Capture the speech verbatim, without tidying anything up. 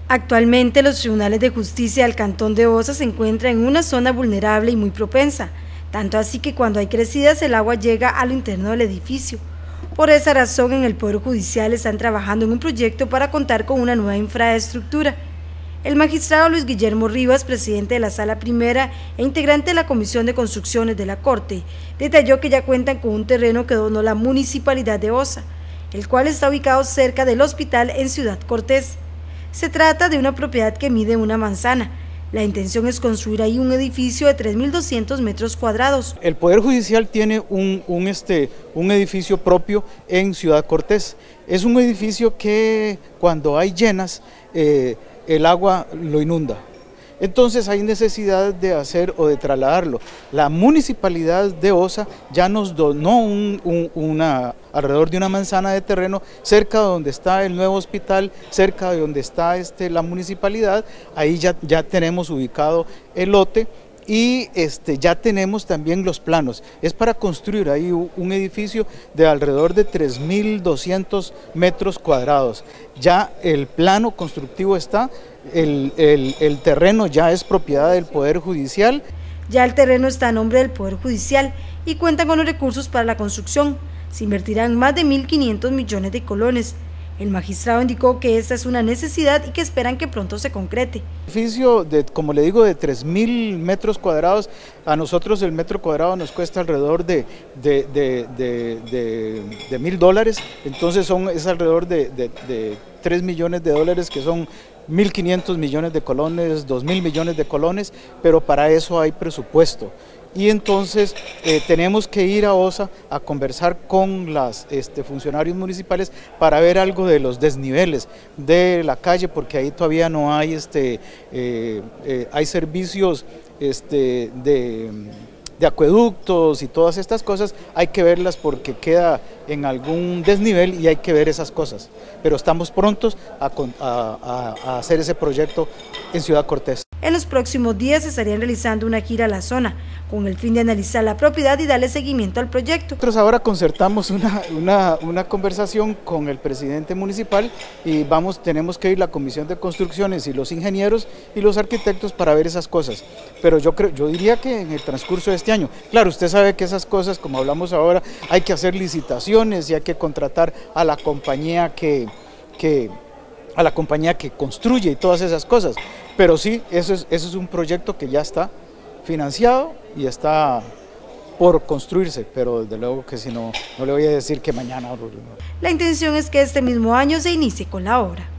Actualmente los tribunales de justicia del Cantón de Osa se encuentran en una zona vulnerable y muy propensa, tanto así que cuando hay crecidas el agua llega a lo interno del edificio. Por esa razón en el Poder Judicial están trabajando en un proyecto para contar con una nueva infraestructura. El magistrado Luis Guillermo Rivas, presidente de la Sala Primera e integrante de la Comisión de Construcciones de la Corte, detalló que ya cuentan con un terreno que donó la Municipalidad de Osa, el cual está ubicado cerca del hospital en Ciudad Cortés. Se trata de una propiedad que mide una manzana. La intención es construir ahí un edificio de tres mil doscientos metros cuadrados. El Poder Judicial tiene un, un, este, un edificio propio en Ciudad Cortés. Es un edificio que cuando hay llenas, eh, el agua lo inunda. Entonces hay necesidad de hacer o de trasladarlo. La Municipalidad de Osa ya nos donó un, un, una, alrededor de una manzana de terreno cerca de donde está el nuevo hospital, cerca de donde está este, la municipalidad. Ahí ya, ya tenemos ubicado el lote. Y este, ya tenemos también los planos. Es para construir ahí un edificio de alrededor de tres mil doscientos metros cuadrados. Ya el plano constructivo está, el, el, el terreno ya es propiedad del Poder Judicial. Ya el terreno está a nombre del Poder Judicial y cuentan con los recursos para la construcción. Se invertirán más de mil quinientos millones de colones. El magistrado indicó que esta es una necesidad y que esperan que pronto se concrete. Edificio de, como le digo, de tres mil metros cuadrados, a nosotros el metro cuadrado nos cuesta alrededor de, de, de, de, de, de mil dólares, entonces son, es alrededor de, de, de tres millones de dólares, que son mil quinientos millones de colones, dos mil millones de colones, pero para eso hay presupuesto. Y entonces eh, tenemos que ir a Osa a conversar con los este, funcionarios municipales para ver algo de los desniveles de la calle, porque ahí todavía no hay, este, eh, eh, hay servicios este, de, de acueductos y todas estas cosas, hay que verlas porque queda en algún desnivel y hay que ver esas cosas. Pero estamos prontos a, a, a hacer ese proyecto en Ciudad Cortés. En los próximos días se estarían realizando una gira a la zona, con el fin de analizar la propiedad y darle seguimiento al proyecto. Nosotros ahora concertamos una, una, una conversación con el presidente municipal y vamos, tenemos que ir la Comisión de Construcciones y los ingenieros y los arquitectos para ver esas cosas. Pero yo, creo, yo diría que en el transcurso de este año, claro, usted sabe que esas cosas, como hablamos ahora, hay que hacer licitaciones y hay que contratar a la compañía que... que a la compañía que construye y todas esas cosas, pero sí, eso es, eso es un proyecto que ya está financiado y está por construirse, pero desde luego que si no, no le voy a decir que mañana. La intención es que este mismo año se inicie con la obra.